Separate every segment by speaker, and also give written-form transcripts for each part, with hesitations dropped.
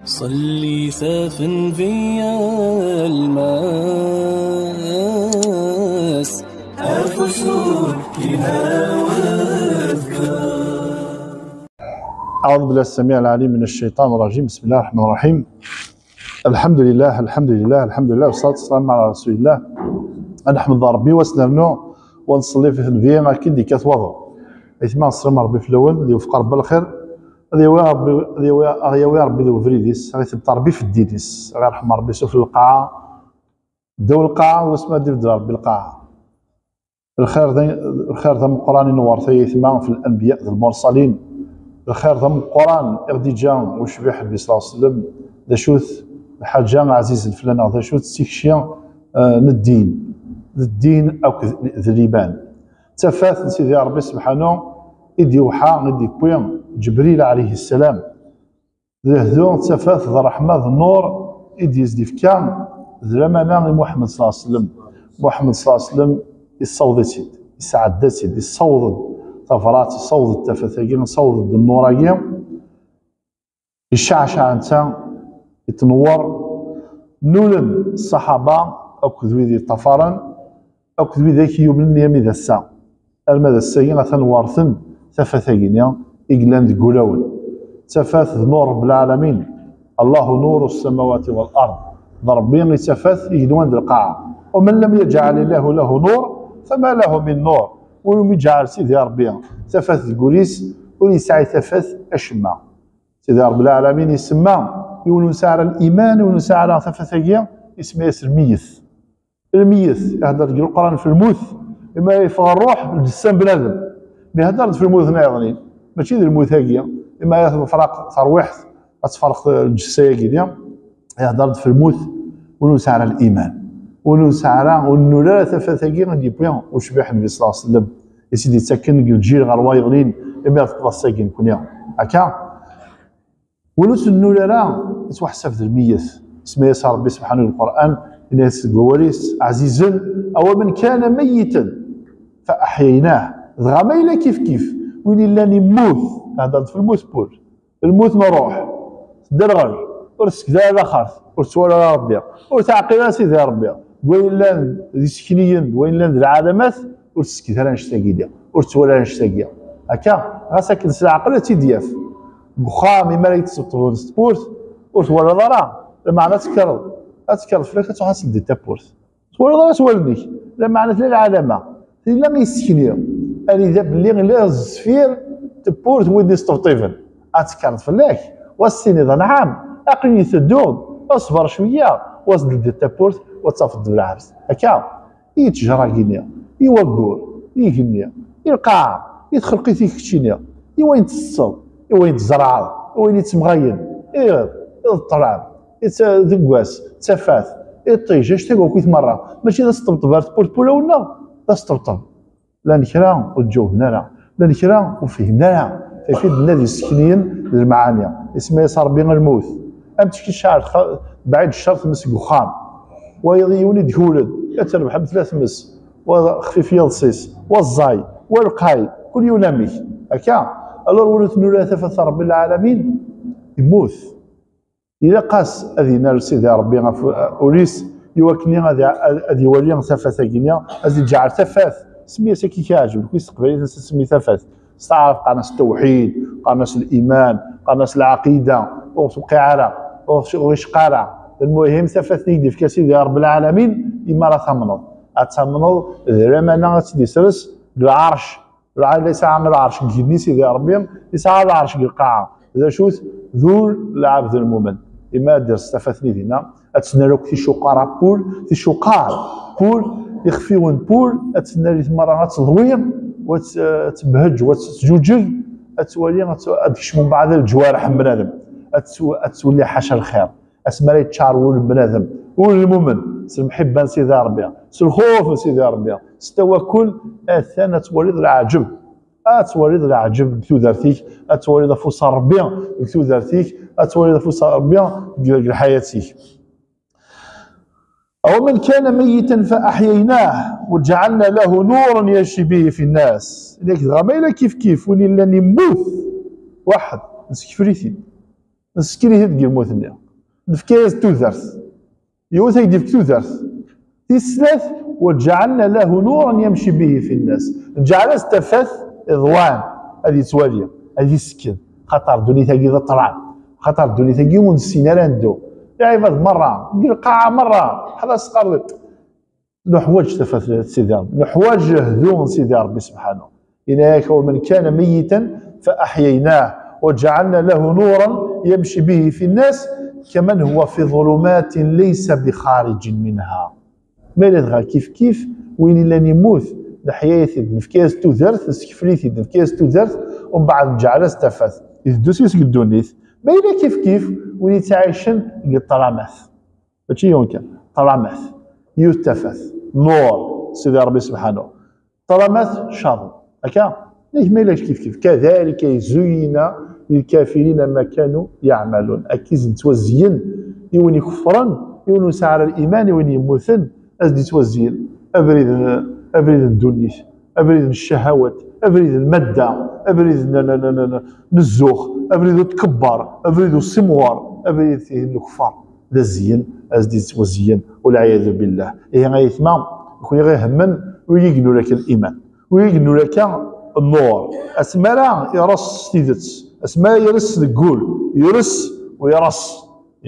Speaker 1: صلي سافن فيا الماس أفسر فيها وأذكار.
Speaker 2: أعوذ بالله السميع العليم من الشيطان الرجيم. بسم الله الرحمن الرحيم. الحمد لله الحمد لله الحمد لله والصلاة والسلام على رسول الله. نحمد ربي وسنرنو ونصلي في الفيا أكيد دي كتوضو إثما نصرم ربي في الأول اللي يوفق ربي الخير هذا يا ربي ذو فريديس غادي تبقى ربي في الدينيس غير رحم ربي شوف القاعة دو القاعة واسمها دير ربي القاعة الخير ذا من القرآن نور ثيثما في الأنبياء المرسلين الخير ذا من القرآن غادي جا وشبيح النبي صلى الله عليه وسلم ذا شوث الحاجة عزيز الفلانة ذا شوث سيكشيا الدين أو ذليبان تفاث سيدي ربي سبحانه إدي وحا إدي بوين جبريل عليه السلام ذو تفاث ذا رحمة ذا النور إدي يزدي في كام ذلمنا محمد صلى الله عليه وسلم محمد صلى الله عليه وسلم يصوض سيد يسعد سيد يصوض طفرات يصوض التفاثيين يصوض النوراقية يشعشع انت يتنور نولن الصحابة أو كذوي ذي طفرا أو كذوي ذاك يوم يمي ذا الساعة المدى الساقين غتنورثن تفاثيين إقلان قولون تفاث نور رب العالمين الله نور السماوات والأرض ضربين تفاث يقلوان ذي القاعة ومن لم يجعل الله له نور فما له من نور ولم يجعل سيدي ربي تفاث القوليس وليسعي تفاث أشما سيدي رب العالمين يسمى يونس على الإيمان يونس على تفاثيين اسمه ياسر الميث يهدر القرآن في الموت إما يفغ الروح الجسام بنادم ما يهدرت في الموت نايضنين ماشي ذي الموت هاكيا إما ياخذ فراق ترويح تفرق الجسايا يهدرت في الموت ونوس على الإيمان ونوس على ونولا ثلاثة غادي بوين وشبيح النبي صلى الله عليه وسلم يا سيدي تسكن الجيل غير وايضين إما تقضى الساكن كونيا هكا ونوس النولا لا تحسب ذي الميث اسمه يسار ربي سبحانه القرآن الناس الجواليس عزيزا أو من كان ميتا فأحييناه ضغما إلا كيف وين إلا نموت هذا في الموت بول الموت نروح درغل ورسك ذا خارث ورسولا ربي وتعقيل سيدي ربي وين لا ذي سكنيين وين لا العالمات ورسك ذا نشتاقي ورسولا نشتاقي هكا غاسك العقل تيدياف بخامي ما يتصطون سبورت ورسولا ضرا لما عنا تكرر فلاك تحصل دي تابورت سوال ضرا سوالني لما عنا ثلاث العلامة إلا ما يسكنيو أني ذا بلي غير الزفير تبورت ودي ستوطيفن أتكرت فلاك والسيني ذا نعم أقني تدود أصبر شوية وصل دي تابورت وتصافد بالعرس هكا يتجرى كينيا يوقور يغنيا يلقى يدخل قيثي كتشينيا يوين تصل يوين تزرع يوين يتمغين يطلع يتذقواس تفاث يطيج اش تلقاو كيف مره ماشي ذا استبطبات بولا ولا ذا استبطب لا نكرا وتجاوبنا لا نكرا وفهمنا لا في النادي السكنيين المعاني اسمها صار بين الموت امتشكي الشعر بعيد الشرط مسك وخام ويوني دهولد يتربح بثلاث مس وخفيف يلصيص والزاي والقاي كل ينامي هكا الور ولات نولا ثلاثه رب العالمين يموت إذا قاس أذينا لسيدي ربي أوليس يوكني هذه وليا ثفاثة كينيا هذه جعل ثفاث سميه ساكي كيعجبك كويس قبيله سمي ثفاث استعرف قناص التوحيد قناص الإيمان قناص العقيدة وقعارة وشقارة المهم ثفاث نيدي في سيدي رب العالمين إما راه ثمنض رمانا سيدي سرس العرش ليس عن العرش كيدني سيدي ربي ليس على العرش القاعة إذا شوت ذو العبد المؤمن إما دير استفاثني دينا أتسنالوك في شقارة بول في شقار بول يخفيون بول أتسنالي مرة تضوير وتبهج وتجوجل أتولي أدكش من بعد الجوارح من بنادم أتولي حاشا الخير أسمالي تشارول بنادم والمؤمن سلمحبان سيدي ربي سلخوف سيدي ربي ستوكل أثنى تولي العجب أتولد العجب كتو دارتيك أتولد فوس ربي كتو دارتيك أتولد فوس ربي حياتيك أو من كان ميتا فأحييناه وجعلنا له نورا يمشي به في الناس لكن غميلة كيف وين إلا نموت واحد نسكفريتي نسكري تدقي الموثنيا نفكاز تودرث يوث يدي في تودرث تسلث وجعلنا له نورا يمشي به في الناس جعل استفث إضوان هذه توالية هذه سكن خطر دوني تاقي ذا طرعان خطر دوني تاقي ونسينا لاندو يا عباد مرة قاعة مرة خلاص قربت نحواج تفث سيدي ربي نحواج هذون سيدي ربي سبحانه إنك ومن كان ميتا فأحييناه وجعلنا له نورا يمشي به في الناس كمن هو في ظلمات ليس بخارج منها مالتغا كيف وين الا نموت نحيايتي نفكاز تودرث سكفليتي نفكاز تودرث ومن بعد نجعل استفث يدوس يسقدونيث باينه كيف وين يتعايشن طرامث ماشي يمكن طرامث يتفث نور سيدي ربي سبحانه طرامث شر هكا ليه مالاش كيف كذلك زين للكافرين ما كانوا يعملون اكيد توزين يوني كفرا يوني سعر الايمان يوني يموثن ازدي توزين ابريد الدنيا ابريد الشهوات ابريد الماده ابريد الزوخ ابريد التكبر ابريد السموار ابريد فيه الكفار ذا الزين ازدي توزين والعياذ بالله هي غايثما يكون غير همن ويقنوا لك الايمان ويقنوا لك النور اسماء يرص تيدت اسماء يرس القول يرس ويرس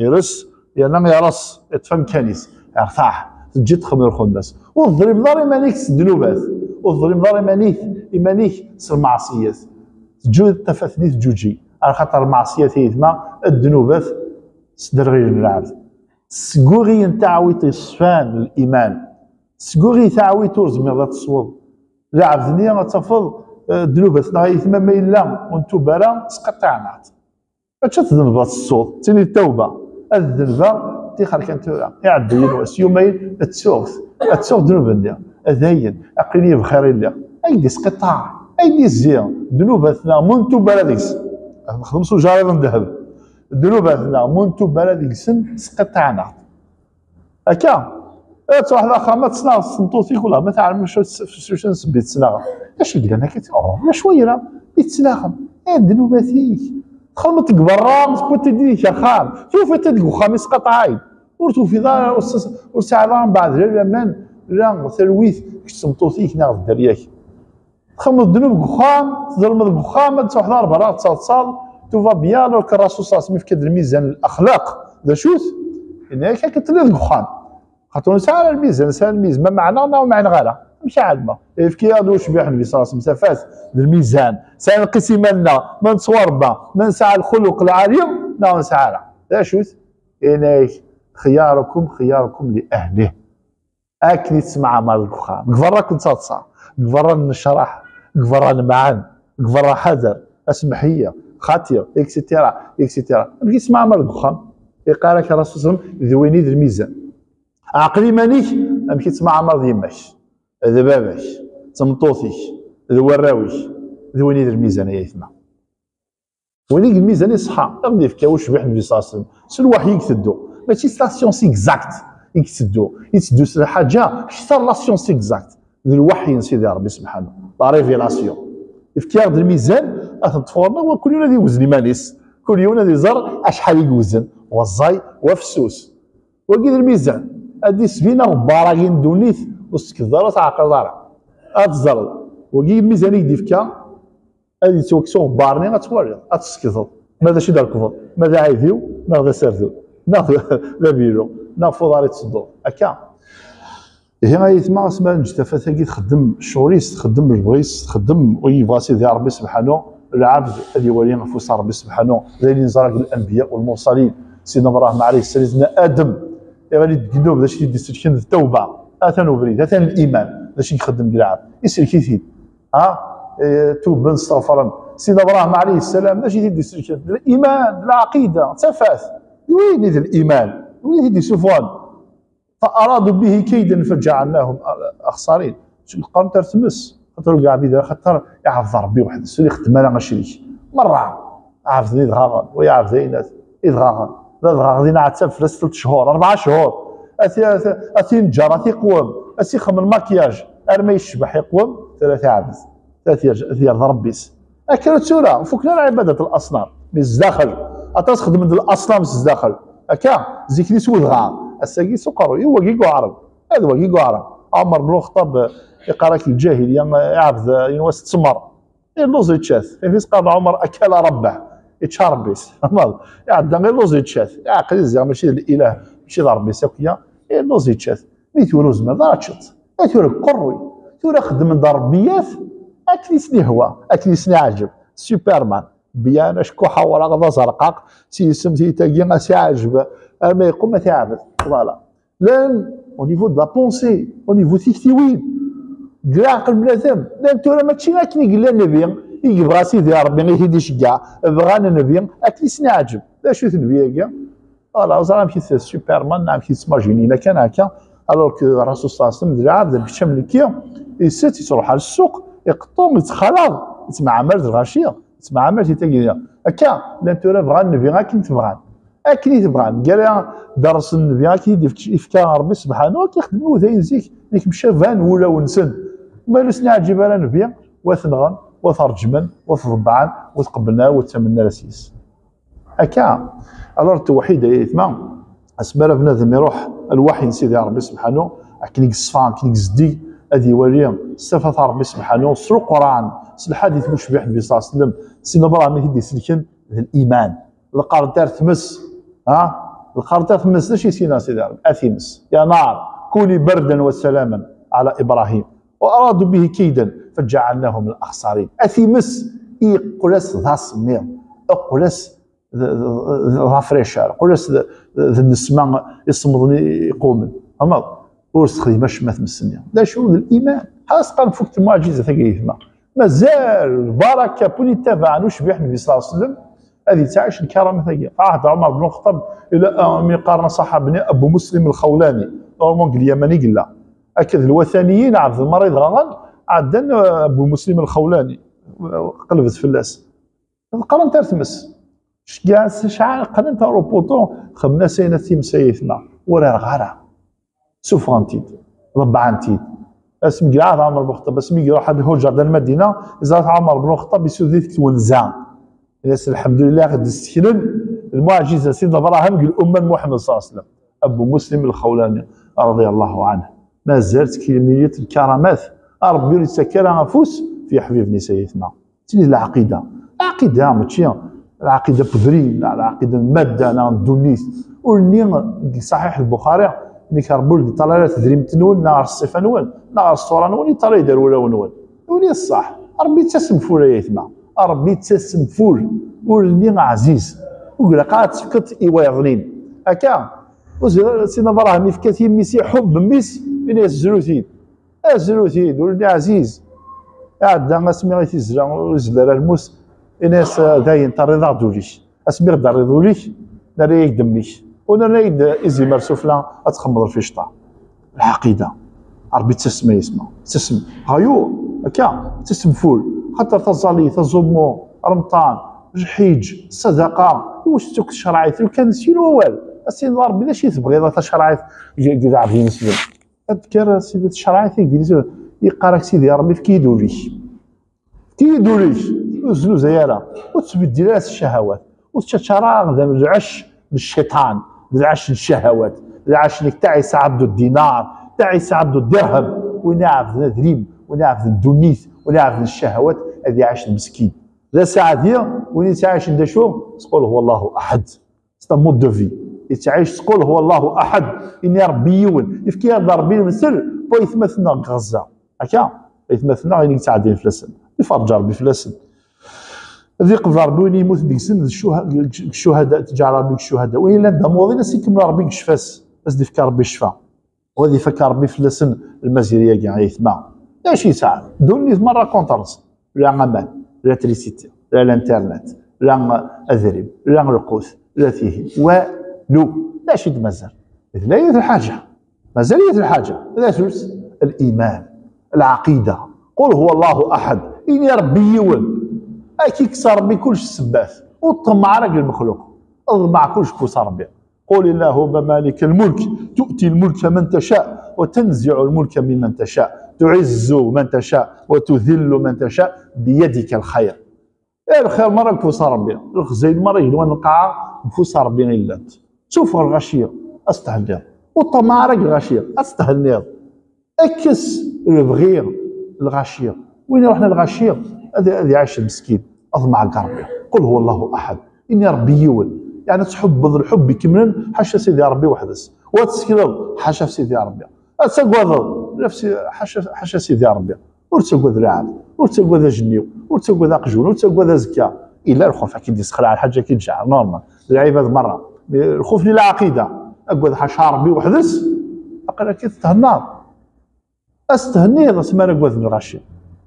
Speaker 2: لأنه يرس يتفهم كنيس يرتاح تجي تخمر الخناس والظلم ضاري مانيك الذنوبات والظلم ضاري مانيك المعصيات تجود تفاثنيت جوجي على خاطر المعصيات هي الذنوبات صدر غير العبد سكوغي نتاعويت الصفان الايمان سكوغي تعويت زمير ذات الصواب لا عبدني ما تفض الذنوبات نغاية ثم ما إلا وانتو برا تقطعنات فاش تذنبات الصوت تاني التوبة الذنبة تيخر كانت يعدين واس يومين تسوغ ذنوب ندير اذاين اقليه بخير الله ايدي سقطع ايدي الزين ذنوباتنا منتو بلاديكس نخدموا جاري من ذهب ذنوباتنا منتو بلاديكس سقطعنا هكا واحد اخر ما تصنع السنطوطيك ولا ما تعلمش واش نسبي تصنع اش يقول انا لا شويه لا يتسناخم ذنوباتيك خلمت برا ما تديك يا خام شوف تدق خميس قطعين ورتو في دار وساعه دار من بعد لا لا ثلويث سمطوثيك ناخذ الدرياك خمس ذنوب خام ظلم الخام تروح دار برا تصال توفا بيان لو الرسول صلى الله عليه وسلم في الميزان الاخلاق ذا شوث هناك كتلد خام خاطر ساعه الميزان ما معنانا ومعنى غيره مش عادمه في كي هذا واش بيح النبي صلى الله عليه وسلم سفات الميزان ساعه القسم لنا من صوربه من ساعه الخلق العالم لا ساعه لا شوث هناك خياركم لاهله اكل تسمع مال الخام قفرا كنت تصا قفرا نشرح قفرا نمعن قفرا حذر اسمحيه خاطيه اكسيتيرا بغي تسمع مال الخام يقال لك الرسول صلى الله عليه وسلم ذويني الميزان عقلي مانيك امشي تسمع مرض يماك هذا باباك تمطوطيك هذا وراويك ذويني الميزان يا يثما وليك الميزان يصحى غادي يفكا واش بيح النبي صلى الله عليه وسلم سي الوحي يكتدو ماشي ستاسيون سي اكزاكت يتسدو حاجه اكثر لا سيونس اكزاكت الوحي سيدي ربي سبحانه لا ريفيلاسيون يفكا الميزان تفورنا وكل يوم هذه يوزن مانيس كل يوم هذه زر اشحال يوزن والزاي وفسوس وكيد الميزان هذه سفينه وباراغين دونيث وسكدار تعقل دار اتزر وكي الميزان يدي فكا هذه توكسون بارني غتوري غتسكدر ماذا شي دار كفر ماذا عايديو ناخذ سردو ناخذ لا بيرو ناخذ داري تصدو هكا هي غايتما اسمها نجتفا ثاقي تخدم الشوريس تخدم البغيس تخدم ويبغى سيدي ربي سبحانه العبد اللي ولي نفوس ربي سبحانه زي نزرق الانبياء والمرسلين سيدنا ابراهيم عليه السلام سيدنا ادم غادي تقلوب باش يدي سيركين التوبه اثن وبريد اثن الايمان باش يخدم بالعاب يسير كيفين توب نستغفر سيدنا ابراهيم عليه السلام باش يدي سيركين الايمان العقيده تفاث وين ذا الايمان وين يدي سفوان فارادوا به كيدا فجعلناهم اخسرين شو القرن ترتمس خاطر كاع بيدها خاطر يعرف ربي واحد السوري يخدم انا غشريك مره عرف ذي دغاغ ويعرف ذي يدغاغ غاديين عاد في 3 شهور 4 شهور اثي نجار اثي قوام اثي خم الماكياج ارمي يشبح يقوم 3 عبد 3 ربيس اكلت سوره وفكنا عباده الاصنام بالزاخر تخدم من الاصنام الداخل هكا زيكني سود غا الساقي سكر هو كي عرب هذا هو كي عرب عمر بن الخطاب يقرا في الجاهليه يعبد ينوس تسمر اللوز يتشاث في قال عمر اكل ربه يتشربيس يعد غير لوز يتشاث عقل زعما ماشي الاله ماشي ربي ساكيه اللوز يتشاث ميت روز ما دارتشط ثورة كروي ثورة خدم من ضربيات اكلي سني هو اكلي سني عجب سوبرمان بيان شكوحه ورا غدا زرقاق سي سمتي تاكي سي عجب ما يقوم ما تعبد فوالا لان او نيفو دو لا بونسي او نيفو تيكتيوين كاع عقل بنادم لان ثورة ماشي كي قال النبي يبغى سيدي ربي غير يهدي شكاع بغانا النبي اكلي سني عجب لا شو النبي كاع فوالا زعما كي سوبرمان نعم كي تسماجينينا كان هكا الوغ كو الرسول صلى الله عليه وسلم عبد بشمل كي يسات يروح على السوق يقطو يتخلط يتمعمر الغاشيه يتمعمر تيتاكي هكا لا تورا بغا النبي غا كي تبغى اكلي تبغى قال درس النبي غا كي يفكا ربي سبحانه كيخدموا ذا ينزيك ديك مشى فان ولا ونسن مالو سنا عجيب على النبي وثنغن وثرجمن وثضبعن وتقبلنا وتمنى راسيس هكا الوغ التوحيد يتما اسمر بنادم يروح الوحي سيدي ربي سبحانه كنيك الصفان كنيك الزدي هذه وليا صفات ربي سبحانه سر القران الحديث مشبه النبي صلى الله عليه وسلم سيدنا ابراهيم يهدي سلكن الايمان القرن دار تمس القرن دار تمس شي سينا سيدي ربي اثيمس يا نار كوني بردا وسلاما على ابراهيم وارادوا به كيدا فجعلناهم الاخسرين اثيمس يقولس ذا سمير اقولس ذا فريشار قولس ذا النسمة يصمدني يقوم اما ورسخي باش ما تمسني لا شو الايمان خاص قال فوق المعجزه ثقيفه مازال البركه بولي تابع وشبح النبي صلى الله عليه وسلم هذه تعيش الكرامه ثقيفه عهد عمر بن الخطاب الى من قارن صحابني ابو مسلم الخولاني نورمال اليمني قال لا اكد الوثنيين عبد المريض غلط عندنا ابو مسلم الخولاني قلبت فلاس القرن ترتمس كاع شحال قرن تاع روبوطون خمنا سينا تيمسايثنا ورا غارة سوفرانتيد ربعانتيد اسم كاع عمر بن الخطاب اسمي يروح هذا هو جردان المدينه زاد عمر بن الخطاب يسوذ تونزان الناس الحمد لله غادي تستكمل المعجزه سيدنا ابراهيم قال الامه محمد صلى الله عليه وسلم ابو مسلم الخولاني رضي الله عنه ما زالت كميه الكرامات ربي يتسكر نفوس في حبيبني سيدنا تني العقيده ماشي العقيده بدري لا العقيده الماده انا ندونيس ولني صحيح البخاري اللي كربول طلالات تدري متنون نهار الصفه نون نهار الصوره نون طلع يدير ولا ونون ولي الصح ربي تسم فول يتما ربي تسم فول ولني عزيز وقال قاعد تفكت ايواغنين هكا سيدنا ابراهيم يفكت يميسي حب ميس بين الزروثيد ولني عزيز عاد سميتي الزلال الموس الناس داين ترضى دوليش اسمي غدا رضوليش ناري يقدمليش وناري ازي مرسوفلا اتخمض الفيشطه العقيده ربي تسمى يسمى تسمى هايو هكا تسم فول خاطر تزالي تزومو رمضان الحج الصدقه واش توك الشرعيات لو كان سينو والو السيد ربي لاش تبغي ذا الشرعيات ديال عبد المسلم اذكر سيدي الشرعيات يقول يقراك سيدي ربي في كيدوليش وزلو زيارة وتبدل راس الشهوات وتشراغ ذا العش بالشيطان العش الشهوات العش اللي تعيس عبد الدينار تعيس عبد الدرهم ونعرف ذا دريم ونعرف الدنيث ونعرف الشهوات هذه عاش المسكين ذا ساعة ديال وين تعيش انت شو تقول هو الله احد ستا مود دو في تعيش تقول هو الله احد اني ربي يون يفكي هذا ربي المثل بو يثمثنا غزه هكا يثمثنا غير تعدين فلسن يفرج ربي فلسن ذي قبل ربي وين يموت ديك السن الشهداء تجعل ربي الشهداء وين لا دموضين سيكمل ربي شفاس بس دي فكر ربي الشفاء وهذه فكر ربي فلسن المزيريه كاع يثما ماشي ساعه دوني مره كونترس لا عمل لا تريسيتي لا الانترنت لا اذرب لا القوس لا فيه ولو لا شي مازال لا هي الحاجه مازال هي الحاجه لا ثلث الايمان العقيده قل هو الله احد اني ربي يول اكي كسر ربي كلش السبات وطمع راجل المخلوق اضمع كلش كوس ربي قل اللهم مالك الملك تؤتي الملك من تشاء وتنزع الملك ممن تشاء تعز من تشاء وتذل من تشاء بيدك الخير الخير مرة نفوس ربي، الخزين مرة يلوان القاعة نفوس ربي غير لات. شوف الغاشية استهنيض، والطمع راك الغاشية استهنيض. اكس البغير الغاشية، وين رحنا الغاشية؟ هذه عايش المسكين، اطمع كربي، قل هو الله احد، اني ربي يول، يعني تحب الحب يكمل حاشا سيدي ربي وحدس، وتسكرر حاشا سيدي ربي، اتسقوض نفسي حاشا سيدي ربي، ورتسقوض العاب، ورتسقوض جنيو، ورتسقوض قجون، ورتسقوض زكا، الا الخوف كي يسخر على الحاجه كي نشعر نورمال، العباد مره، الخوف للعقيده، اقعد حاشا ربي وحدس، اقرا كي تهنار، استهنيض اسمها نقعد الغاشي.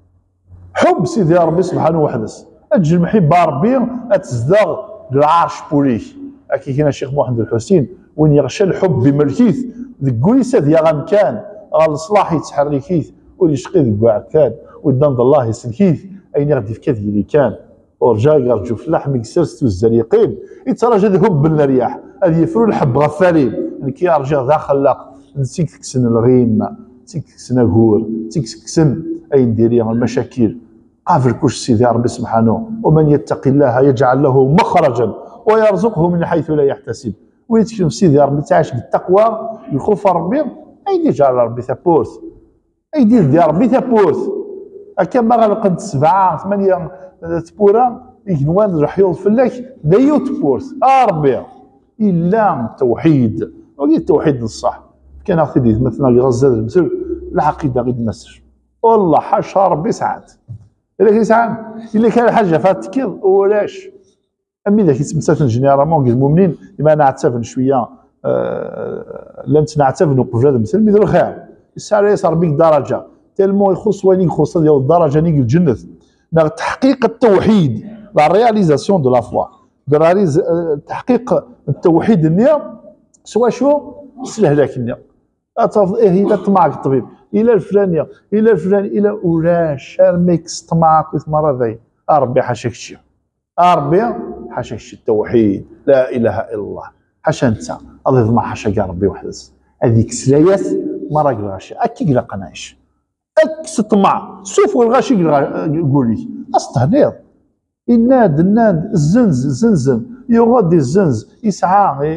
Speaker 2: حب سيدي ربي سبحانه وحدس، اجي المحبه ربي اتزدغ العرش بوليه، كي كاين الشيخ محمد الحسين وين يغشى الحب بملكيث ذك كويسه ديال غمكان الصلاح يتحركيث ويشقي ذك كان ودان الله يسلكيث اين غادي في كذا اللي كان ورجا يرجو فلاح مكسرت الزريقين يتراجى ذهب بالرياح هذه يفرو الحب غفالين يعني كي يرجع ذا خلاق نسيك تكسن الغيم تيك تكسن الهور تيك تكسن اي نديري المشاكل قافل كلش سيدي ربي سبحانه ومن يتق الله يجعل له مخرجا ويرزقه من حيث لا يحتسب ويتكلم سيدي ربي تعيش بالتقوى الخوف ربي ايدي جعل ربي ثابورث ايدي ديال ربي ثابورث هكا ما غنقد 7 8 تبورا يكنوان الحيوض فلاك لا يوتبورث ربي الا التوحيد وهي التوحيد الصح كان اخذ مثلا غزال المثل العقيده غير النسج والله حاشا ربي ساعات الا كان ساعات الا كان حاجه فاتكيض ولاش امي ذاك يتمسات جينيرالمون المؤمنين لما نعتفن شويه لانت نعتفن وقف هذا المثل مثل الخير الساعه يصير بك درجه تلمو يخص وين يخص ديال الدرجه نيك الجنه تحقيق التوحيد لا رياليزاسيون دو لا فوا تحقيق التوحيد النيه سوا شو سهل لك النيه الى طمعك الطبيب الى الفلانيه الى الفلان الى ولاش ميكس طمعك وثمره ذي ربي حاشاك شي ربي حاشاك شي التوحيد لا اله الا الله حاشا انت الله ما حاشاك ربي وحدس هذيك سلايات ما راك غاشي اكي قلا قناش اكس طمع سوف والغاشي قول لي استهنيض الناد الزنزن يغدي الزنز يسعى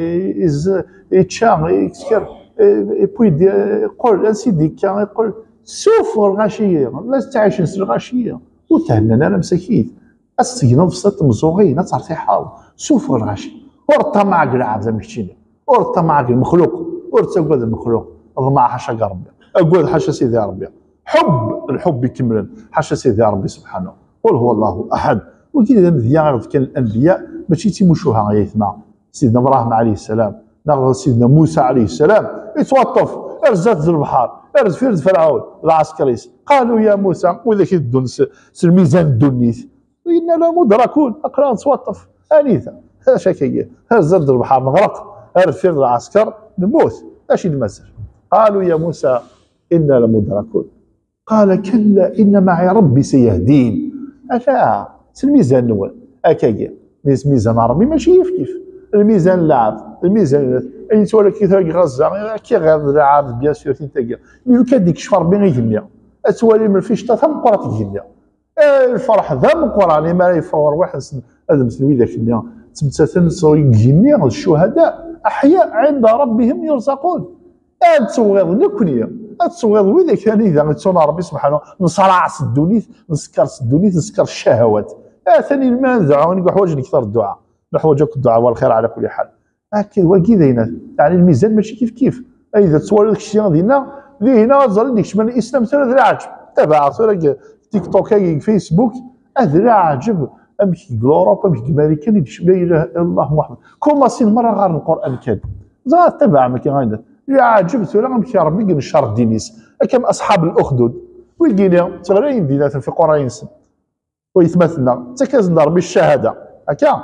Speaker 2: يتشا يكسكر يبوي يقول سيدي كان يقول سوف الغاشيه لا تعيش نسل الغاشيه وتهننا انا مساكين السجن بسط مزوغين تعرفي حاول سوف الغاشي ورطه معك العاب زي مشيني ورطه معك المخلوق ورطه قد المخلوق ضمع حاشا ربي اقول حاشا سيدي ربي الحب يكمل حاشا سيدي ربي سبحانه قل هو الله احد وكذا مذيان كان الانبياء ماشي تيمشوها غير يثمع سيدنا ابراهيم عليه السلام ناخذ سيدنا موسى عليه السلام يتوطف ارزات البحر ارز فيرد فرعون العسكريس قالوا يا موسى وذاك الدنس الميزان الدنيس انا لمدركون اقرا نتوطف انيثا اش هكايا ارزات البحر نغرق ارز فيرد العسكر نموت اش المسر قالوا يا موسى انا لمدركون قال كلا ان معي ربي سيهدين اشا الميزان الاول هكايا ميزان ربي ماشي كيف الميزان اللعب الميزان اي تولى كي تلقى غزه كي غير اللعب بيان سور تلقى مي لو كان ديك الشفر بين يجمع تولي من الفيشطه ثم قرات يجمع الفرح ذا من قران ما يفور واحد هذا مسلوي ذاك الدنيا تمثل يجمع الشهداء احياء عند ربهم يرزقون تصوغ نكنيه تصوغ وذاك ثاني اذا تصون ربي سبحانه نصرع الدنيا نسكر الدنيا نسكر الشهوات ثاني المال دعوني حوايج كثر الدعاء نحوجك الدعاء والخير على كل حال هكا وكذا يعني الميزان ماشي كيف اذا تصور داك الشيء هنا هنا زال ديك من الاسلام ترى ذرا عجب تبع ترى تيك توك فيسبوك ذرا عجب امشي اوروبا امشي امريكان لا اله الا الله محمد كوما سين مره غير القران كان زاد تبع ما كاين غير يا عجب ترى امشي ربي نشر الدينيس كم اصحاب الاخدود ويجينا تغرين دينات في قران ويثبتنا تكاز ربي الشهاده هكا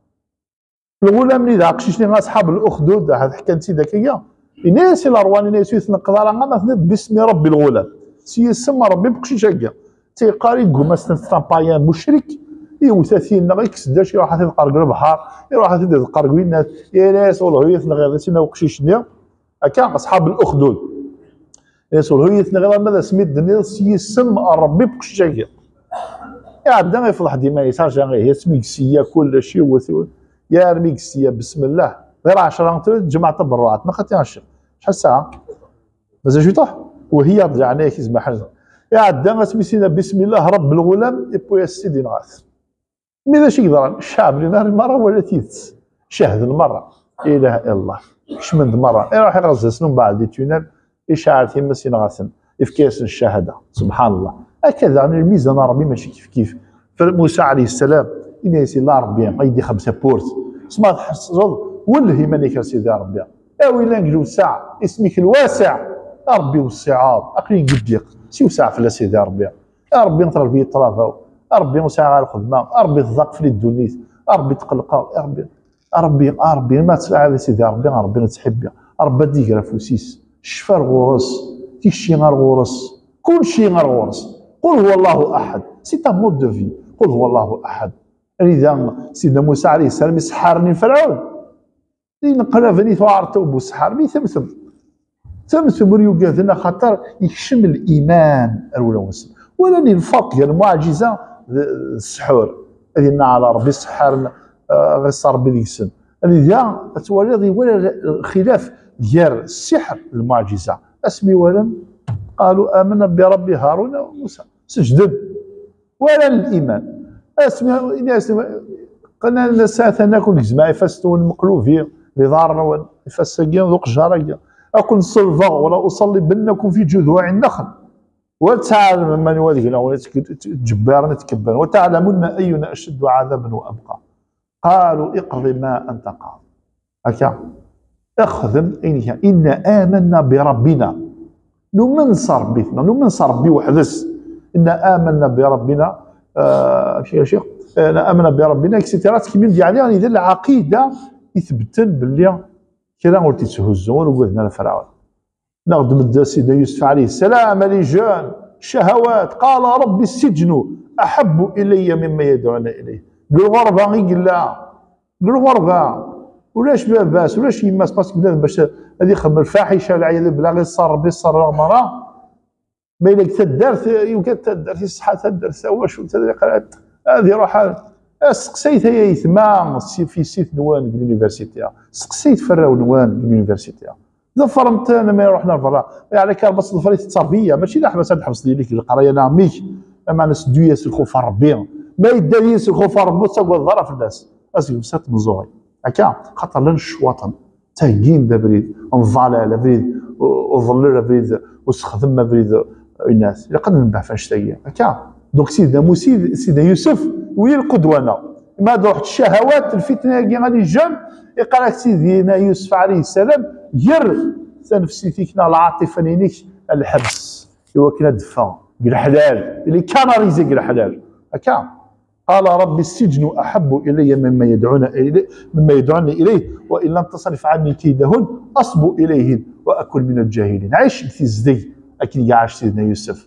Speaker 2: الغلام اللي قشيشني اصحاب الاخدود هذا حكيتي ذاكيه الناس الاروان الناس يتنقض على مثلا باسم ربي الغلام سيسمى ربي بقشيش هكا تيقاري تقول مثلا ستامبايان مشرك يوثاثين غيكس داش يروح يتقرق البحر يروح يتقرق الناس يا ناس والله يتنغير سينا وقشيشني هكا اصحاب الاخدود ناس والله يتنغير ماذا سميت الناس يسمى ربي بقشيش هكا يعدنا يفضح ديما يسارجا غير هي سميكسيه كل شيء يا رميكسيه بسم الله غير 10 تجمع تبرعات ما خاطيهاش شحال ساعه مازال شويه وهي رجعنا كيسمح حاجه يا عندنا سميتنا بسم الله رب الغلام يبويا السيدي نغاث ماذا شي يقدر الشعب اللي نهار المره ولا تيت شاهد المره لا اله الا الله شمند مره يروح يغزل سنون بعد دي تونال اشعار تيما سينغاثن افكاس الشهاده سبحان الله هكذا الميزان ربي ماشي كيف فموسى عليه السلام إن يسي الله ربي غيدي 5 بورت سما تحصل وله مانيك سيدي ربي اويلا نقولوا ساعه اسمك الواسع ربي والصعاب اقلي نقديق سي وسع في سيدي ربي يا ربي نطرب بيه الطرافه ربي وسع على الخدمه ربي تضاق في الدنيا ربي تقلقا ربي ما تسعى على سيدي ربي نتحب ربي ديك رافوسيس الشفا الغرس تيشي غير غرس كل شيء غير غرس قل هو الله احد سي تا مود دو في قل هو الله احد لذا سيدنا موسى عليه السلام يسحرني فرعون ينقل فني توارتو بوسحر مي ثمثم وريوغاثنا خاطر يكشم الايمان الاولى والسلام ولا الفرق ديال المعجزه السحور هذه على ربي سحرنا غير ربي ديك السن لذا تولي ولا خلاف ديال السحر المعجزه اسمي ولم قالوا آمنا برب هارون وموسى سجدوا ولا الإيمان اسمي قلنا ساعتنا كون جماعة فاستون المقلوبين لضارنا فاستقين ذوق جارية أكون صلفا ولا أصلي بينكم في جذوع النخل وتعالى من والدنا ولا جبارنا تكبر وتعلمون أينا أشد عذابا وأبقى قالوا اقضي ما أنت قاض هكا اخذم إن آمنا بربنا نمنصر بيتنا نمنصر ربي وحدث إن آمنا بربنا شيخ أنا آمنا بربنا اكسيتيرات كيمين ديالي يعني إذا العقيدة يثبتن باللي كلا قلت تهزون وقلنا لفرعون نخدم سيدنا يوسف عليه السلام لي جون شهوات قال ربي السجن أحب إلي مما يدعون إليه بالغربة قال لا بالغربة ولاش باس ولاش يماس باسكو بنادم باش هذه يخدم الفاحشه والعياذ بالله غير صار ربي صار مرة ما الا تدارت يمكن تدارت الصحه تدارت هو شو قالت هذه روح سقسيت هي يثما في سيت نوان باليونيفرسيتي سقسيت فراو نوان باليونيفرسيتي ظفرمت انا ما رحنا لبرا يعني كان بس ظفريت التربيه ماشي لا حبس الحبس ديالك القرايه نعميك اما ناس دوياس الخوف ربي ما يداريس الخوف ربي تقول ظرف الناس اسكو مسات مزوغي هكا خاطر لنا الشواطن تايقين دا بريد نضالع بريد وظلل بريد وسخدم بريد الناس اللي قد نبع فاش تايا هكا دونك سيدنا يوسف وهي القدوه ما واحد الشهوات الفتنه كي غادي جام يقرا سيدنا يوسف عليه السلام ير تنفسي فيكنا العاطفه نينيك الحبس هو كنا دفا الحلال اللي كان ريزق الحلال هكا قال ربي السجن احب الي مما يدعون اليه وان لم تصرف عني كيدهن اصب اليهن واكن من الجاهلين عايش في الزدي اكيد عاش سيدنا يوسف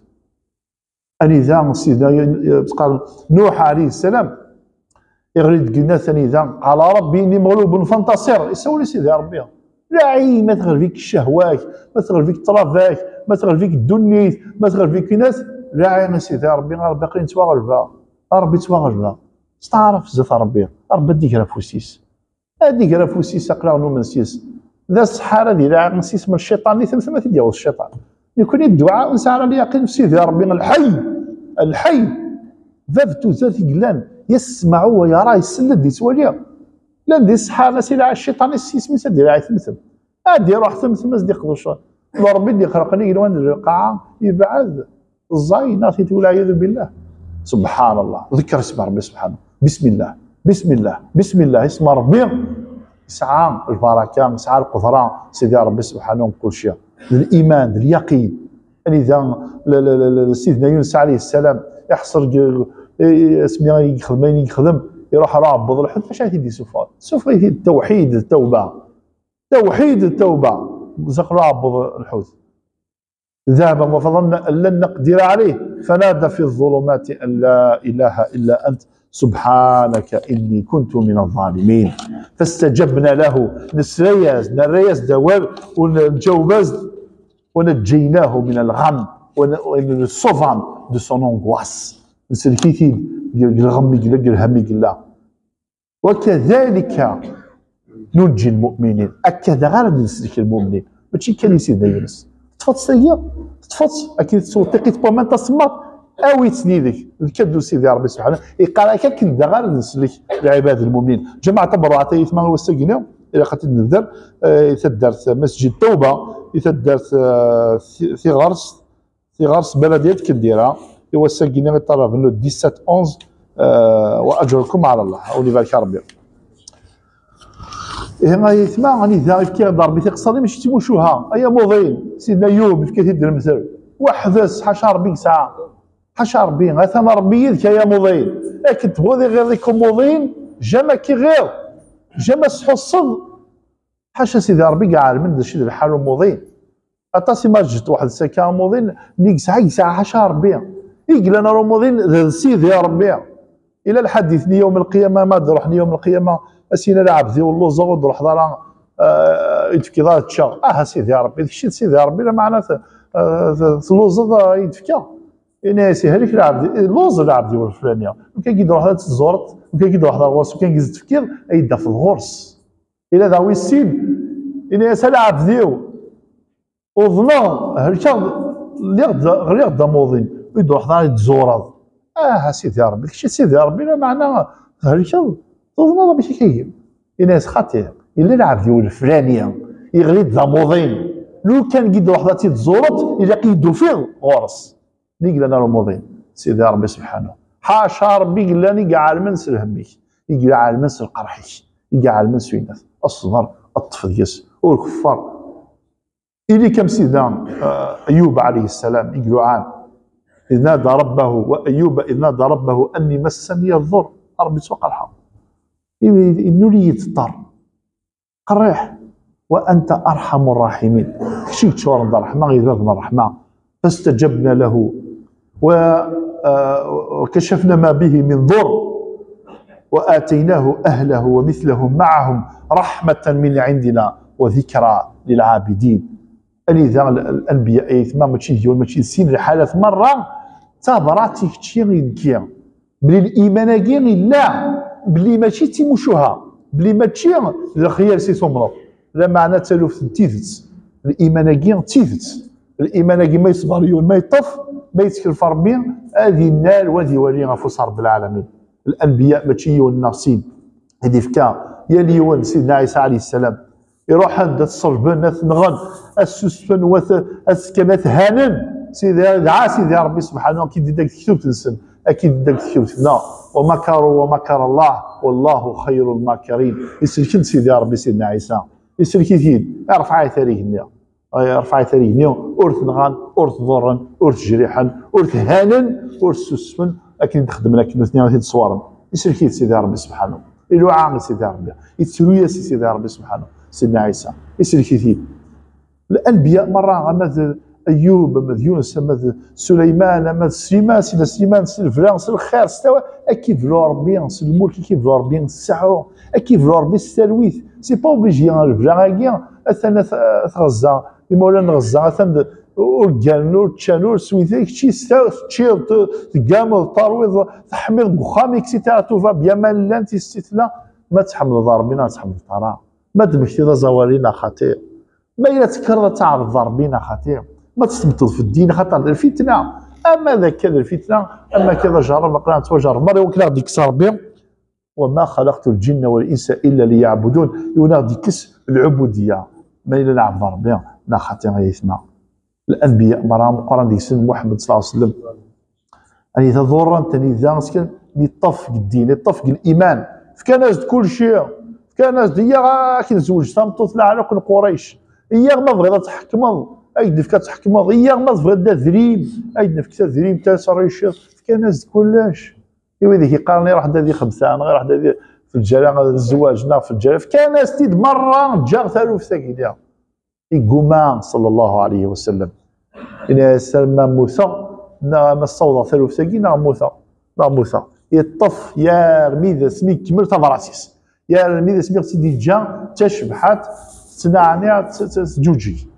Speaker 2: انذا سيدنا قال نوح عليه السلام يغرد قلنا ثاني ذا قال ربي اني مغلوب فانتصر يسوي سيدي ربي لا ما تغلب فيك الشهوات ما تغلب فيك الطرافات ما تغلب فيك الدنيت ما تغلب فيك ناس لا سيدي ربي باقي نتواغلبها ربي تواغلبها استعرف زف ربي ديك رافوسيس هذيك رافوسيس اقرا نو منسيس ذا السحاره ديال منسيس من الشيطان اللي ثم تيدير الشيطان يكون الدعاء نسعى على اليقين في سيدي ربي الحي ذبت ذات قلان يسمع ويرى يسند يسوليا لا ندير السحاره سيدي الشيطان السيس من سيدي راعي ثمثم ادي روح ثمثم صديق وش ربي اللي خلقني لوان القاعه يبعد الزاينه تقول اعوذ بالله سبحان الله ذكر اسم ربي سبحانه بسم الله اسم ربي يسعى البركه يسعى القدره سيدي ربي سبحانه كل شيء الايمان اليقين لذا سيدنا يونس عليه السلام يحصر اسمي يخدم يروح رابض الحوت فاش غادي سوف التوحيد التوبه زق رابض الحوت ذهب وفظن ان لن نقدر عليه فنادى في الظلمات ان لا اله الا انت سبحانك اني كنت من الظالمين فاستجبنا له نرياز دواب ونجاوباز ونجيناه من الغم ونصوفان دو سون انغواس نسلكيتي الغمي قلا الهمي قلا وكذلك ننجي المؤمنين. هكذا غير نسلك المؤمنين ماشي كان سيدنا يونس تفط سيا تفط اكيد توثقيت بومن تصمت اويتني ذيك الكدو سيدي ربي سبحانه يقال هكا كندا غير نسلك العباد المؤمنين. جماعه تبرعات يتما هو السجن الى قد نبدا يتدارت مسجد التوبه يتدارت ثغرس بلديه كنديره هو السجن يطرف له 17 11 واجركم على الله اولي بالك ربي. هنا يتما راني ذاك كي ضربي تقصدي ماشي تيموشوها ايا موضين سيدنا ايوب في كثير المثل وحدث حاشا ربي ساعه حاشا ربي غاثنا ربي يدك يا موضين لكن تبغي غير ديك موضين جا كي غير جا صحو الصد حاشا سيدي ربي كاع عالم داكشي ديال الحال موضين اطاسي ما جات واحد السكه موضين نيك ساعه حاشا ربي يقول انا موضين سيدي ربي الى الحديث يوم القيامه ما روحني يوم القيامه اسينا العبد واللوز وروح دار يتفكي دار تشا سيدي ربي داكشي سيدي ربي لا معناته اللوز يتفكى ناسي هذيك العبد اللوز العبد الفلانيه وكان كيدير واحد الزورط وكان كيدير واحد الغرس وكان كيزيد التفكير يدا في الغرس الى داوي السين ناس العبد ديو وظنا هلكا غير غدا موضين يدير واحد الزورط سيدي ربي داكشي سيدي ربي لا معناه هلكا تظن ماشي كاين ناس خطير الا العبد الفلانيه يغلي موضين لو كان كيدير واحد تيتزورط الا كيدو فيه غرس نيق لنا رمضان سيدي ربي سبحانه حاشا ربي قال لاني كاع عالم نسر همك يقال عالم نسر قرحك يقال عالم سوينات الصبر الطف دياس والكفار اللي كم سيدنا ايوب عليه السلام يقولوا عام اذ نادى ربه وايوب اذ نادى ربه اني مسني الضر ربي سوق الحق انه لي يتضر قريح وانت ارحم الراحمين شي تشور الرحمه غير الرحمه فاستجبنا له وكشفنا ما به من ضر وآتيناه أهله ومثلهم معهم رحمة من عندنا وذكرى للعابدين. لذا الأنبياء يثما ماشي ديال ماشي سين الحالات مرة تابراتي كتشي غيدكيا بلي الإيمان كاين لا بلي ماشي تيموشوها بلي ماشي الخيال سي سومرو لا معنى تلوف تيثت الإيمان كاين تيثت الإيمان كما يصبر يوم ما يطف ما يتكلف ربي هذه النار وهذه ولي غفوس رب العالمين. الانبياء ماشي يون ناقصين هذه فكا يا ليون سيدنا عيسى عليه السلام يروح عند الصلبان نغن السسفن وكانت هانن سيدي دعا سيدي ربي سبحانه اكيد داك الكتب تنسن اكيد داك الكتب تفنا ومكروا ومكر الله والله خير الماكرين. يسلكن سيدي ربي سيدنا عيسى يسلكين ارفع ثريهن رفع ثريهن ورث نغان ورث ضرن ورث جريحا ورث هانن ورث سسفن لكن تخدم لكن اثنين ثلاث صوارم يسلكي سيدي ربي سبحانه إلو عاقل سيدي ربي يتسلو سيدي ربي سبحانه سيدنا عيسى يسلكي فيه الانبياء مره مثل ايوب مثل يونس مثل سليمان مثل سليمان سيدنا سليمان سيدنا فلان سيدنا الخير استوى كيف لو ربي سي الملك كيف لو ربي السعو كيف لو ربي التلويث سي با اوبليجي الفلان اثنا غزه مولانا غزه اثنا ورجال تشانور سويتيك شي تشيل تقامل ترويض تحمل قخامك سيتا توفا بيمان لانت استثناء ما تحمل ضاربينا تحمل طرا ما دمشتي زوالينا خطير ما الا تكرر تعرض ضاربينا خطير ما تستبطل في الدين خطر الفتنه اما ذاك كذا الفتنه اما كذا جرب قران توجرب مره وكلا ديك صربي وما خلقت الجن والانس الا ليعبدون ينادي كس العبوديه ما الا نعبد ربي لا خطير يسمع الانبياء مرام القران ديك سن محمد صلى الله عليه وسلم يعني تضر انت ذا مسكين يطفق الدين يطفق الايمان فكان ناس كل شيء كان ناس هي كي نزوج تمطط على كل قريش هي ما بغيت تحكم اي نفك تحكم هي ما بغيت ذريم اي نفك ذريم تاع صريش كان ناس كلش ايوا ذيك يقارني راح هذه خمسه انا راح هذه في الجلاله الزواج في الجلاله كان ناس تيد مره جا ثالوث ساكيديا يقوم صلى الله عليه وسلم إن سلم موسى ما الصوضة ثالوث ساكينا موسى يطف يا رميذا سمي كمل تفراسيس يا رميذا سمي سيدي جا تشبحات تنعني تجوجي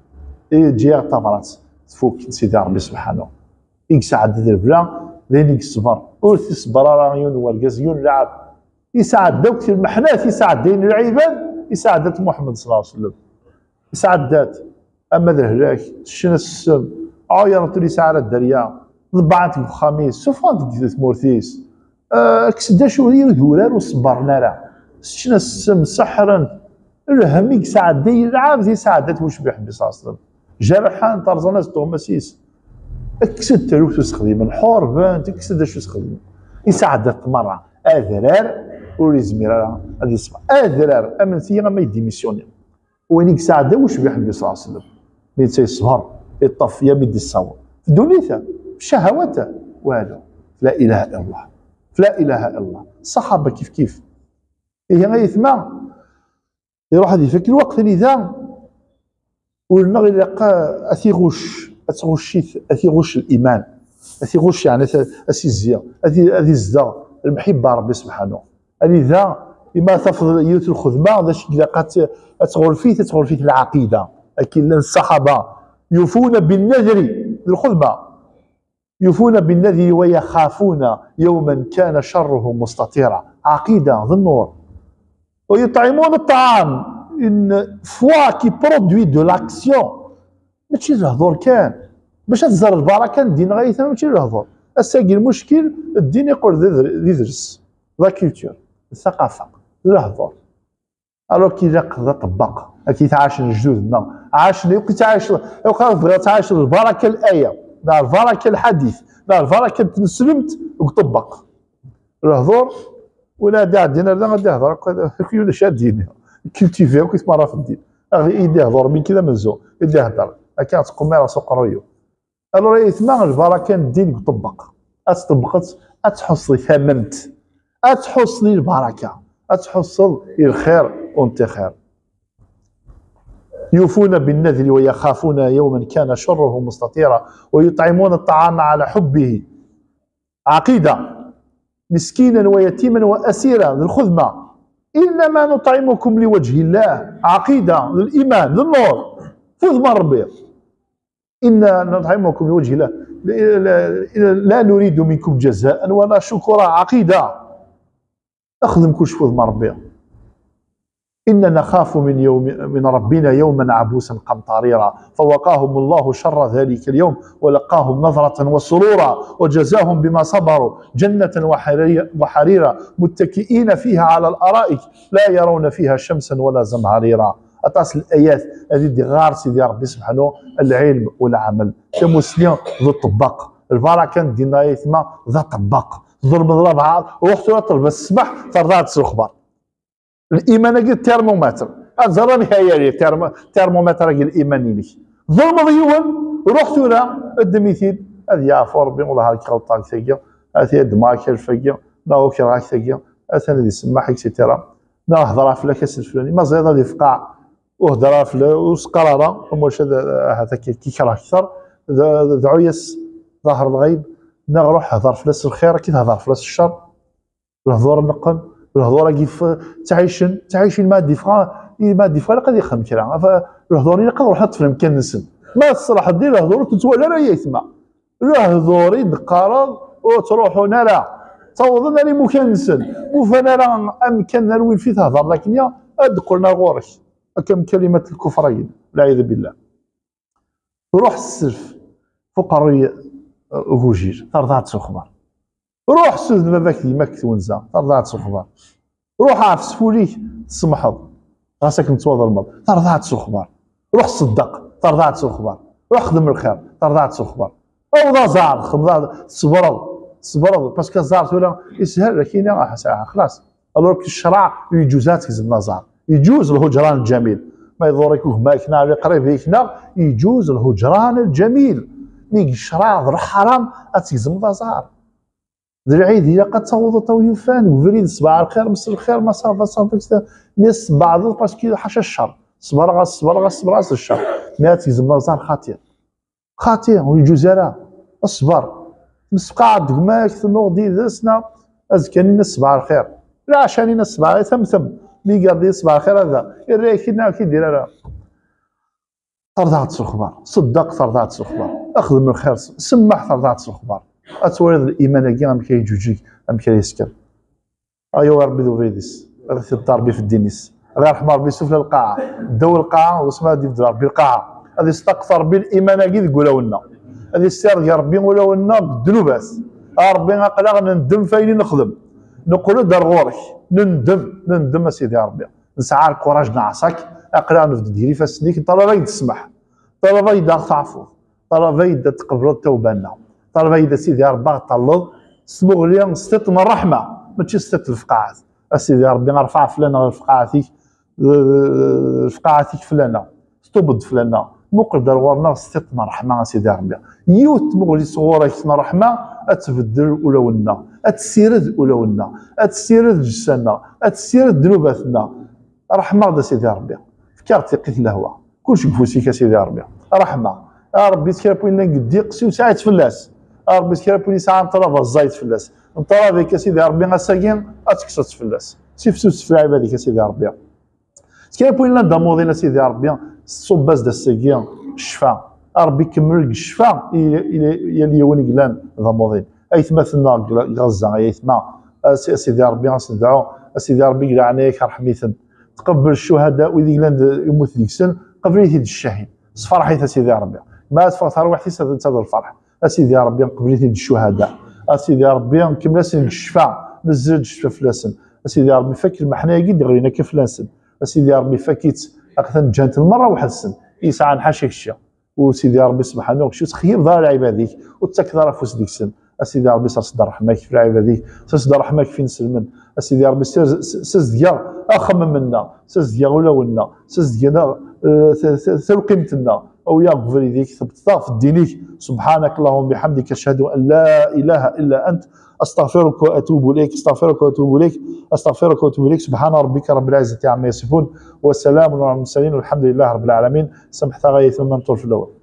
Speaker 2: جيا تفرات تفوك سيدي ربي سبحانه يقسعد ذي البلا ذين يقصبر ور تيصبر راه يون ورقاز يون لعب يساعد دوك المحنات يساعد دين العباد يساعدت محمد صلى الله عليه وسلم يساعدات اما ذا الهلاك شنا السم عاير تريس على الدريا ضبعت الخميس سوفان ديك مورثيس كسدا شو هي الهولار وصبرنا راه شنا السم سحرا الهميك ساعد دين العاب زي ساعدت واش بيحب صلى الله عليه وسلم جرحان طرزناس توماسيس اكسد تروح تستخدم الحور بانت اكسد شو تستخدم يساعدت مره اذرار وريزميرا غادي يصبح اذرار امن ثيا ما يديميسيوني وين يساعد واش بيحب صلى الله عليه وسلم مين تيصبر يطف يا بيدي الصور في دنيته في شهواته وهذا لا اله الا الله لا اله الا الله الصحابه كيف هي غيثما يروح هذه فيك الوقت اللي ذا ولنا غير لقى اثيغوش الايمان اثيغوش يعني اسيزيا هذه الزدا المحبه ربي سبحانه لذا اما تفضل يوت الخدمه باش لقات تغول فيه العقيده لكن الصحابه يوفون بالنذر الخدمه يوفون بالنذر ويخافون يوما كان شره مستطيرا عقيده ذو النور ويطعمون الطعام une foi qui produit de l'action ماشي الهضور كان باش تزر البركه الدين غايث ماشي الهضور الساقي المشكل الدين يقول يدرس لا كولتور الثقافه الهضور الوغ كي يقدر طبق كي تعاش جدودنا عاشنا كي تعاش بغات تعاش البركه الايه لا البركه الحديث لا البركه تسلمت وطبق الهضور ولا داع دينا لا غادي يهضر كي شادين كولتيفي وكيف ما في الدين يدي يهضر من كذا مزو يدي يهضر كان تقوم راسو قرويو الو راه ما البركه الدين يطبق اتطبقت اتحصل ثمنت اتحصل البركه اتحصل الخير وانت خير يوفون بالنذر ويخافون يوما كان شره مستطيرا ويطعمون الطعام على حبه عقيده مسكينا ويتيما واسيرا للخدمه انما نطعمكم لوجه الله عقيده للايمان للنور فوز ربي إنا نطعمكم لوجه الله لا نريد منكم جزاء ولا شكرا عقيده اخدم كل شيء فوز ربي إنا نخاف من ربنا يوما عبوسا قمطريرا فوقاهم الله شر ذلك اليوم ولقاهم نظرة وسرورا وجزاهم بما صبروا جنة وحريرا متكئين فيها على الأرائك لا يرون فيها شمسا ولا زمهريرا أطاس الآيات هذه دي غار سيدي ربي سبحانه العلم والعمل كمسلم ذو الطباق البركة دينا يثما ذا طباق ضرب الربعة وقت طلب السبح فرضات الخبر الايمان قال الترمومتر ازراني هي الترمومتر قال الايمان لي ظلم ضيون رحت ولا الدميثيل هذه يا فور والله هاك غلطه ثقيل هذه دماك الفقيه لا كي راك ثقيل اثنا دي سماح اكسيتيرا لا هضره في الكاس الفلاني ما زيد هذه فقاع وهضره في وسقراره وماش هذا كي كره اكثر دعويس ظاهر الغيب نروح هضر فلاس الخير كي تهضر فلاس الشر الهضور النقم الهضور كيف تعيش المادي فقا قد يخدم كرا فالهضور يقدر روح في المكان نسن ما الصراحه دير الهضور تتولى راه يسمع الهضور يدقارض وتروحوا نرى تصوضنا لي مكان نسن وفانا راه امكن نروي فيه تهضر لكن يا ادقلنا غورك كم كلمه الكفرين والعياذ بالله روح السلف فقري فوجيج ترضى تخبر روح سوز باباك ديماك تونزا ترضى تخبر روح عرف سفوليك تسمحض راسك متواضع المرض ترضى تخبر روح صدق ترضى تخبر روح خدم الخير ترضى تخبر او زار صبرض باسكو زار ولا يسهل لكن خلاص الوغ الشرع يجوزات كيزم نزار يجوز الهجران الجميل ما يضرك ماك نار قريب هيك يجوز الهجران الجميل مي الشرع حرام اتيزم نزار العيد هي قد تصوض طويفان وفريد صباح الخير مس الخير ما صافي ناس بعض باسكو حاشا الشر صبر الشر ما تيزم نزار خاطئ والجزراء الصبر مسقعد ماك نوضي ذسنا ازكى الناس صباح الخير لا عشان الناس صباح ثم مي قال صباح الخير هذا يريكنا كي دير راه ترضات الخبر صدق ترضات الخبر اخذ من الخير سمح ترضات الخبر اتولد الايمان كي ام كيجوجيك ام كيسكر ايوا ربي ذو فيديس غير الضربي في الدينيس غير رحم ربي سفل القاعه دو القاعه واسمها دي ربي القاعه هذه استغفر بالايمان كي تقولوا لنا هذه السير ديال ربي نقولوا لنا الذنوبات ربي غنقلق ندم فين نخدم نقولوا دار غورك نندم اسيدي ربي نسعى الكوراج نعصاك اقرا نفد ديري فاسنيك طلب يد تسمح طلب يد تعفو طلب يد تقبل التوبه لنا طلب يد سيدي ربي طلب سمو لي ستة من الرحمه ماشي ستة الفقاعات اسيدي ربي نرفع فلانه الفقاعاتك الفقاعاتك فلانه ستوبد فلانه مقدر ورنا ستة من الرحمه اسيدي ربي يوت مغلي صغورك من الرحمه اتبدل اولونا اتسيرد اولونا اتسيرد جسنا اتسيرد ذنوباتنا رحمه دا سيدي ربي فكر تقيت الهوى كلشي بفوسيك سيدي ربي رحمه ربي تكربوا لنا قدي قسي وساعات فلاس ربي تكربوا لي ساعه نطرف الزايد فلاس نطرف بك سيدي ربي غساكين اتكسرت فلاس سيفسوس في العباد سيدي ربي تكربوا لنا دامودينا سيدي ربي الصباز دا الساكين الشفاء ربي كمل الشفاء الى اليوم قلان دامودين اي مثلنا غزه اي سيدي ربي غنصدعوا سيدي ربي قال عليك رحميثن تقبل الشهداء وذي لان يموت ديك السن قبل يثيد الشهيد صفرحي سيدي ربي ما تفرح روحتي تنتظر الفرح سيدي ربي قبل يثيد الشهداء سيدي ربي نكمل سن الشفاء نزل الشفاء فلاسن سيدي ربي فك المحنيه قد غيرنا كيف لاسن سيدي ربي فكيت اكثر جانت المره واحد السن يسعى نحاشيك الشيء وسيدي ربي سبحانه وتعالى تخيب ظهر عبادك وتكثر فوس ديك السن سيدي ربي صدر رحمك في عبادك صدر رحمك في نسلمن سيدي ربي سزديا اخمم منا سزديا ولونا سزديا ثل قيمتنا او يا غفر يديك ثبت في دينك سبحانك اللهم وبحمدك اشهد ان لا اله الا انت استغفرك واتوب اليك استغفرك واتوب اليك استغفرك واتوب اليك سبحان ربك رب العزه عما يصفون والسلام على المرسلين والحمد لله رب العالمين سمحت غايه ثم نطول في الاول